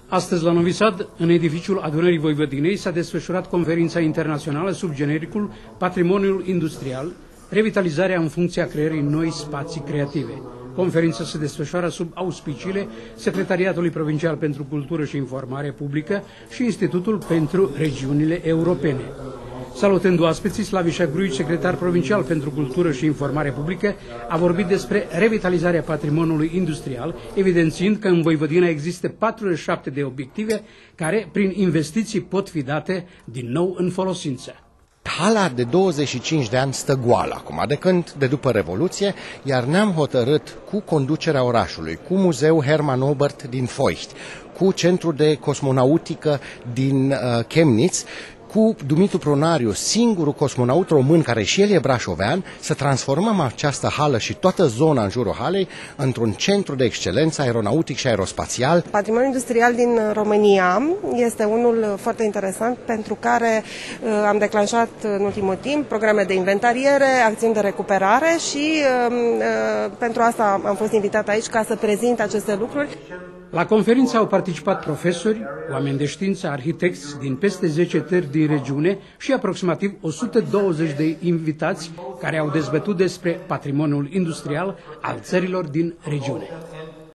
Astăzi, la Novi Sad, în edificiul Adunării Voivodinei, s-a desfășurat conferința internațională sub genericul Patrimoniul Industrial, revitalizarea în funcția creării noi spații creative. Conferința se desfășoară sub auspiciile Secretariatului Provincial pentru Cultură și Informare Publică și Institutul pentru Regiunile Europene. Salutând oaspeții, Slaviša Gruici, secretar provincial pentru Cultură și Informare Publică, a vorbit despre revitalizarea patrimoniului industrial, evidențiind că în Voivodina există 47 de obiective care, prin investiții, pot fi date din nou în folosință. Hala de 25 de ani stă goală acum, de după Revoluție, iar ne-am hotărât cu conducerea orașului, cu Muzeul Hermann Oberth din Foicht, cu Centrul de Cosmonautică din Chemnitz, cu Dumitru Pronariu, singurul cosmonaut român care și el e brașovean, să transformăm această hală și toată zona în jurul halei într-un centru de excelență aeronautic și aerospațial. Patrimoniul industrial din România este unul foarte interesant pentru care am declanșat în ultimul timp programe de inventariere, acțiuni de recuperare și pentru asta am fost invitat aici ca să prezint aceste lucruri. La conferință au participat profesori, oameni de știință, arhitecți din peste 10 țări din regiune și aproximativ 120 de invitați care au dezbătut despre patrimoniul industrial al țărilor din regiune.